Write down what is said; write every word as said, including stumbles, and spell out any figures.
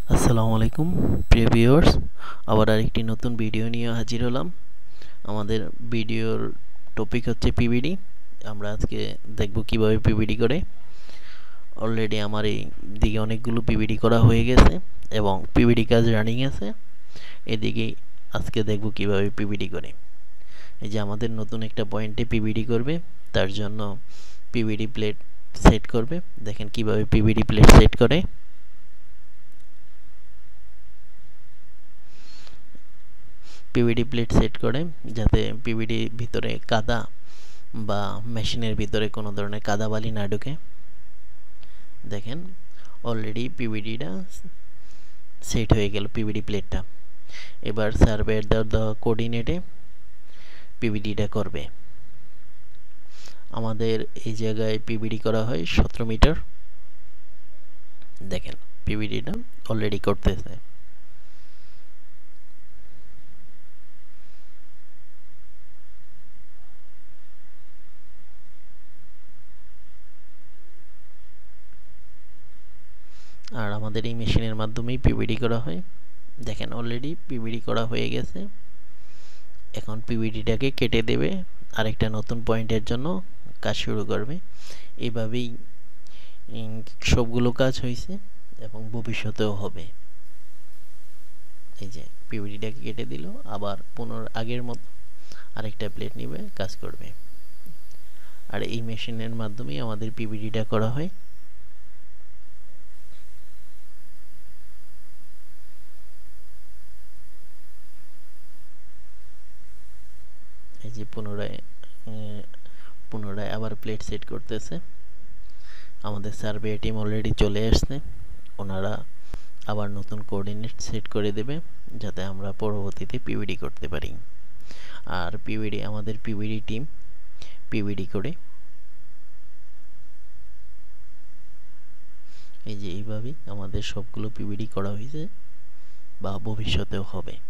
আসসালামু আলাইকুম প্রিয় ভিউয়ার্স, আবার আরেকটি নতুন ভিডিও নিয়ে হাজির হলাম। আমাদের ভিডিওর টপিক হচ্ছে পিভিডি। আমরা আজকে দেখব কিভাবে পিভিডি করে। অলরেডি আমার এই দিকে অনেকগুলো পিভিডি করা হয়ে গেছে এবং পিভিডি কাজ রানিং আছে। এদিকে আজকে দেখব কিভাবে পিভিডি করে। এই যে আমাদের নতুন একটা পয়েন্টে পিভিডি করবে, তার জন্য পিভিডি প্লেট সেট করবে। দেখেন কিভাবে পিভিডি প্লেট সেট করে। পিভিডি প্লেট সেট করে যাতে পিভিডি ভিতরে কাদা বা মেশিনের ভিতরে কোনো ধরনের কাদা বালি না ঢুকে। দেখেন অলরেডি পিভিডিটা সেট হয়ে গেল পিভিডি প্লেটটা। এবার সার্ভেয়ার দেওয়া কোঅর্ডিনেটে পিভিডিটা করবে। আমাদের এই জায়গায় পিভিডি করা হয় সতেরো মিটার। দেখেন পিভিডিটা অলরেডি করতেছে। আর আমাদের এই মেশিনের মাধ্যমেই পিভিডি করা হয়। দেখেন অলরেডি পিভিডি করা হয়ে গেছে। এখন পিভিডিটাকে কেটে দেবে, আরেকটা নতুন পয়েন্টের জন্য কাজ শুরু করবে। এইভাবেই সবগুলো কাজ হয়েছে এবং ভবিষ্যতেও হবে। এই যে পিভিডিটাকে কেটে দিল, আবার পুনর আগের মতো আরেকটা প্লেট নিবে, কাজ করবে। আর এই মেশিনের মাধ্যমেই আমাদের পিভিডিটা করা হয়। এই যে পুনরায় পুনরায় আবার প্লেট সেট করতেছে। আমাদের সার্ভে টিম অলরেডি চলে আসছে। ওনারা আবার নতুন কোঅর্ডিনেট সেট করে দেবে যাতে আমরা পরবর্তীতে পিভিডি করতে পারি। আর পিভিডি আমাদের পিভিডি টিম পিভিডি করে। এই যে এইভাবেই আমাদের সবগুলো পিভিডি করা হয়েছে বা ভবিষ্যতেও হবে।